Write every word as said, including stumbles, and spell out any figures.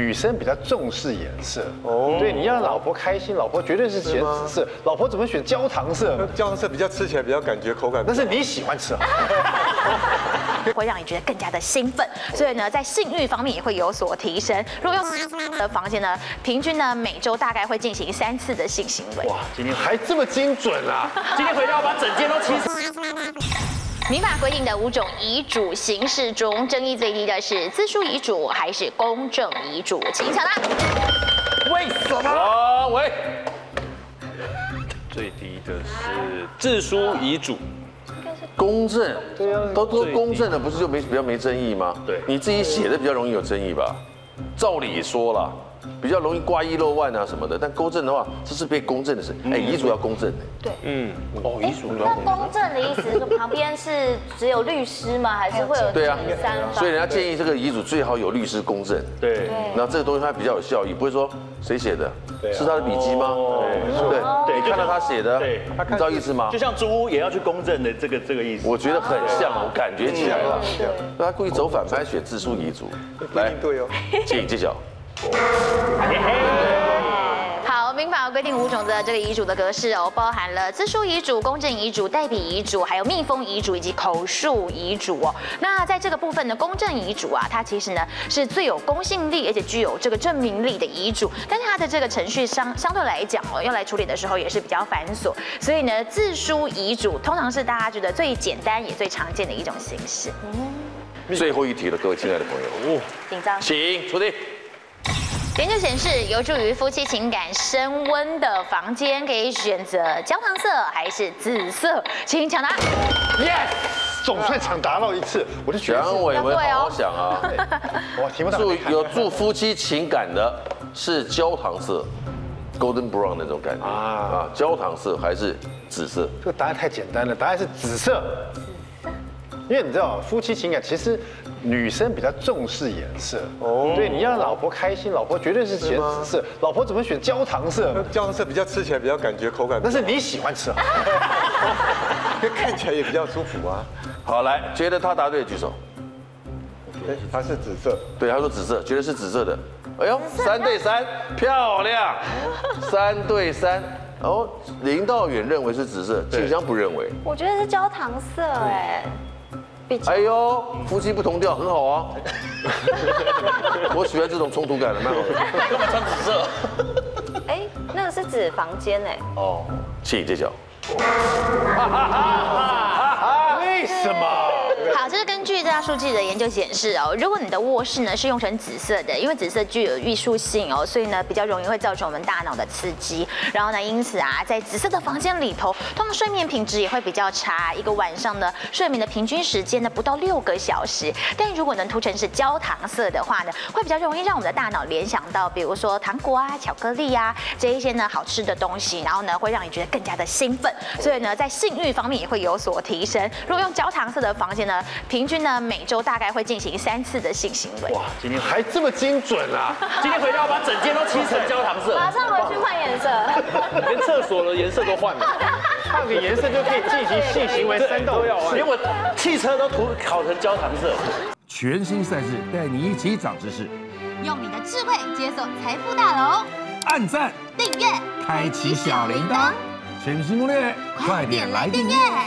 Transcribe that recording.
女生比较重视颜色哦，对，你要让老婆开心，老婆绝对是选紫色，老婆怎么选焦糖色？ 焦糖色比较吃起来比较感觉口感， 但是你喜欢吃啊， 会让你觉得更加的兴奋，所以呢，在性欲方面也会有所提升。如果用的房间呢，平均呢每周大概会进行三次的性行为。 哇，今天还这么精准啊！ 今天回家我把整间都漆死。 民法规定的五种遗嘱形式中，争议最低的是自书遗嘱还是公证遗嘱？请抢答。 为什么？啊喂，最低的是自书遗嘱。 公证， 对啊， 都都公证的，不是就没比较没争议吗？ 对， 你自己写的比较容易有争议吧？照理说啦，比较容易挂一漏万啊什么的。但公证的话，这是被公证的事。哎，遗嘱要公证的。 对， 嗯，哦，遗嘱要那公证。 公证的意思是旁边是只有律师吗？还是会有对啊第三方？ 所以人家建议这个遗嘱最好有律师公证。 对， 那这个东西它比较有效益，不会说谁写的，是他的笔迹吗？对对，你看到他写的， 对， 你知道意思吗？ 就像租屋也要去公证的这个这个意思。 我觉得很像，我感觉起来了。那他故意走反拍选自书遗嘱，来， 对哦， 请揭晓。 好，民法规定五种的这个遗嘱的格式哦，包含了自书遗嘱、公证遗嘱、代笔遗嘱，还有密封遗嘱以及口述遗嘱哦。那在这个部分呢，公证遗嘱啊，它其实呢是最有公信力，而且具有这个证明力的遗嘱，但是它的这个程序相相对来讲哦，要来处理的时候也是比较繁琐，所以呢，自书遗嘱通常是大家觉得最简单也最常见的一种形式。 最后一题了，各位亲爱的朋友，哦， 紧张， 请出题。 研究显示，有助于夫妻情感升温的房间，可以选择焦糖色还是紫色，请抢答。 Yes， 总算抢答到一次，我就觉得蒋伟文好好想啊。 哇，题目助有助夫妻情感的是焦糖色 ，golden brown 那种感觉啊啊，焦糖色还是紫色？ 这个答案太简单了，答案是紫色。因为你知道，夫妻情感其实女生比较重视颜色哦，对，你要让老婆开心，老婆绝对是选紫色，老婆怎么选焦糖色？ 焦糖色比较吃起来比较感觉口感， 但是你喜欢吃啊， 看起来也比较舒服啊。 好，来，觉得他答对的举手。 哎，它是紫色， 对，他说紫色，觉得是紫色的。哎呦，三对三，漂亮，三对三。哦，林道远认为是紫色，静香不认为。 我觉得是焦糖色哎。 哎呦，夫妻不同调，很好啊。我喜欢这种冲突感的，蛮好的。 干嘛穿紫色？ 哎，那个是指房间哎。 哦，请揭晓。 为什么？ 好，这是根据大数据的研究显示哦，如果你的卧室呢是用成紫色的，因为紫色具有艺术性哦，所以呢比较容易会造成我们大脑的刺激。然后呢，因此啊，在紫色的房间里头，通常睡眠品质也会比较差，一个晚上呢睡眠的平均时间呢不到六个小时。但如果能涂成是焦糖色的话呢，会比较容易让我们的大脑联想到，比如说糖果啊、巧克力啊这一些呢好吃的东西，然后呢会让你觉得更加的兴奋。所以呢，在性欲方面也会有所提升。如果用焦糖色的房间呢，平均呢每周大概会进行三次的性行为。 哇，今天还这么精准啊！ 今天回家我把整间都漆成焦糖色， 马上回去换颜色， 连厕所的颜色都换了， 换个颜色就可以进行性行为三到五次， 连我汽车都涂烤成焦糖色。 全新赛事带你一起长知识， 用你的智慧解锁财富大楼， 按赞、 订阅、 开启小铃铛，全新攻略，快点来订阅！